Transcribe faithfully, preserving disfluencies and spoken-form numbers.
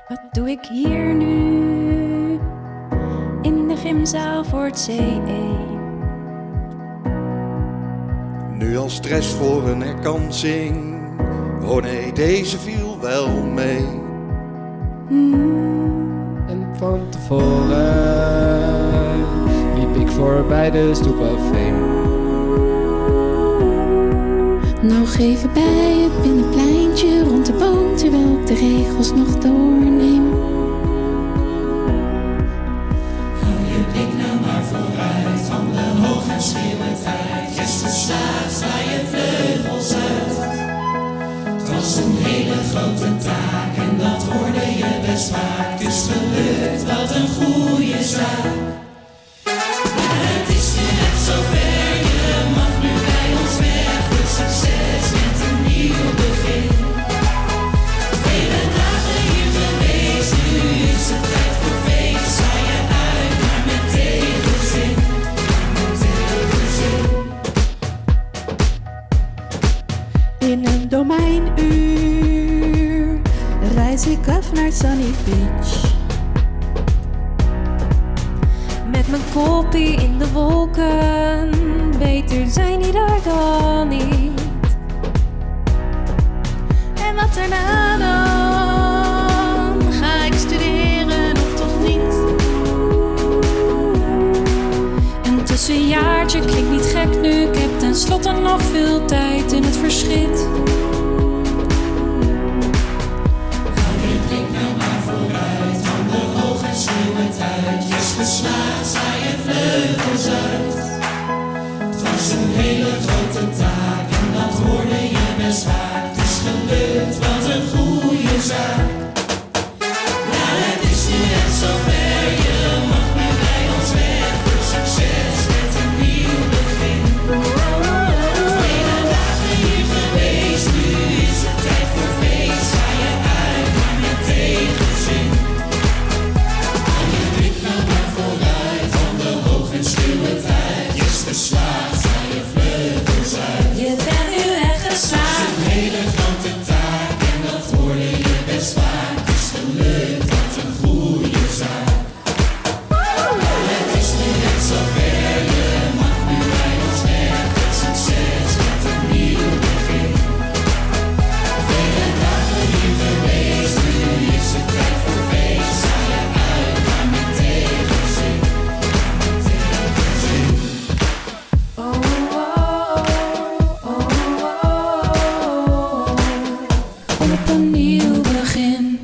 Wat doe ik hier nu? In de gymzaal voor het C E. Nu al stress voor een herkansing. Oh nee, deze viel wel mee. Hmm. En van tevoren liep ik voorbij de stoepcafé. Nog even bij het binnenpleintje rond de boom, terwijl ik de regels nog doorneem. Hou je blik nou maar vooruit, handen hoog en schreeuw het uit. Yes, geslaagd, sla je vleugels uit. Het was een hele grote taak en dat hoorde je best vaak. Het is gelukt, wat een goede zaak. Maar het is nu net zover, je mag nu bij ons weg. Veel succes met een nieuw begin. Vele dagen hier geweest, nu is het tijd voor feest. Sta je uit, maar met tegenzin. Met tegenzin. In een domeinuur reis ik af naar Sunny Beach. Met mijn koppie in de wolken, beter zijn die daar dan niet. En wat daarna dan? Ga ik studeren of toch niet? Een tussenjaartje klinkt niet gek nu, ik heb tenslotte nog veel tijd in het verschiet. Hou je blik nou maar vooruit, handen hoog en schreeuw het uit. Yes, geslaagd, sla je vleugels uit. Het was een hele grote taak en dat hoorde je best vaak. Het is gelukt, wat een goede zaak. Ja, het is nu net zover, je mag nu bij ons weg. Veel succes met een nieuw begin. Vele dagen hier geweest, nu is het tijd voor feest. Ga je uit, maar met tegenzin. Hou je blik nou maar vooruit, handen hoog en schreeuw het uit. Yes, geslaagd, sla je vleugels uit. Je bent nu echt Het is geslaagd. een hele grote taak en dat hoorde je best vaak. Het is gelukt, wat een goede zaak. Het is nu net zover, je mag nu bij ons weg. Veel succes met een nieuw begin. Vele dagen hier geweest, nu is het tijd voor feest. Sta je uit, maar met tegenzin. Met tegenzin. Oh, oh, oh, oh, oh. Op een nieuw begin.